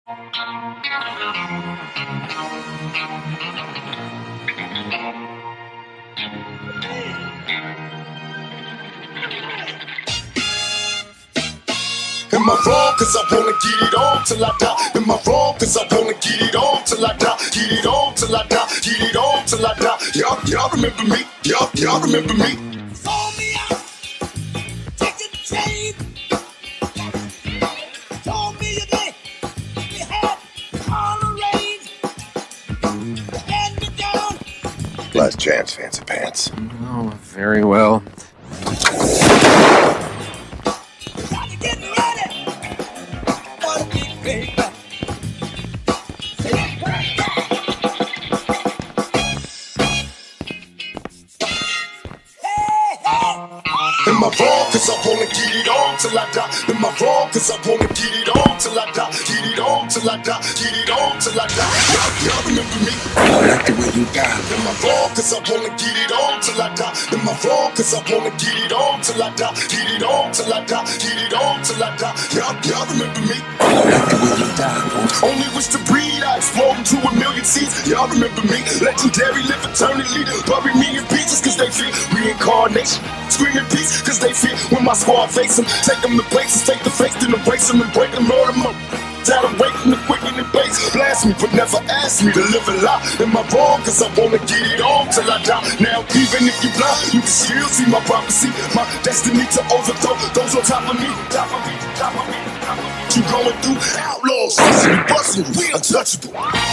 Am I wrong? Cause I wanna get it on till I die. Am I wrong? Cause I wanna get it on till I die. Get it on till I die. Get it on till I die. Y'all remember me? Y'all remember me? Sold me out, take a chain. Told me you had all arranged. Stand me down. Last chance, fancy pants. Oh, very well. Gotta get ready for the big paper. Am I wrong? Cause I wanna get it on till I die. Am I wrong? Cause I wanna get it on till I die. Get it on till I die. Get it on till I die. Y'all remember me? I like the way you die. Am I wrong? Cause I wanna get it on till I die. Am I wrong? Cause I wanna get it on till I die. Get it on till I die. Get it on till I die. Y'all remember me? I like the way you die, boy. Only wish to breed, I explode into a million seeds. Y'all remember me? Legendary, live eternally. Bury me in pieces cause they fear reincarnation. Screaming peace cause they fear when my squad face them. Take them to places, take the face, then erase them and break them, murder them. Down and waiting to quicken and base. Blast me, but never ask me to live a lie. Am I wrong? Cause I wanna get it on till I die. Now, even if you're blind, you can still see my prophecy. My destiny to overthrow those on top of me. Top of me, top of me, top of me. You going through outlaws, busting, busting, we untouchable.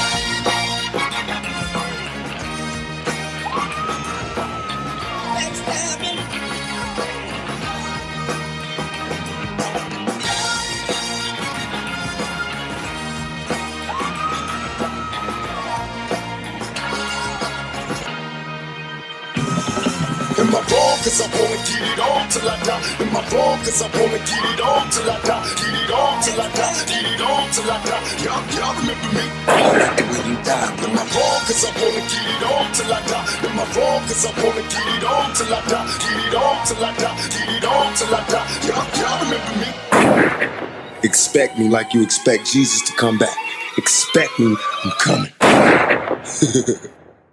Backstabbing. Am I wrong? Cause I wanna get it on till I die. Am I wrong? Cause I wanna get it on till I die. Get it on till I die. Get it on till I die. Y'all remember me? I like the way you die, Am boy. I wrong? Cause I wanna get it on till I die. Am I wrong? Cause I wanna get it on till I die. Get it on till I die. Get it on till I die. Y'all remember me? Expect me like you expect Jesus to come back. Expect me, I'm coming.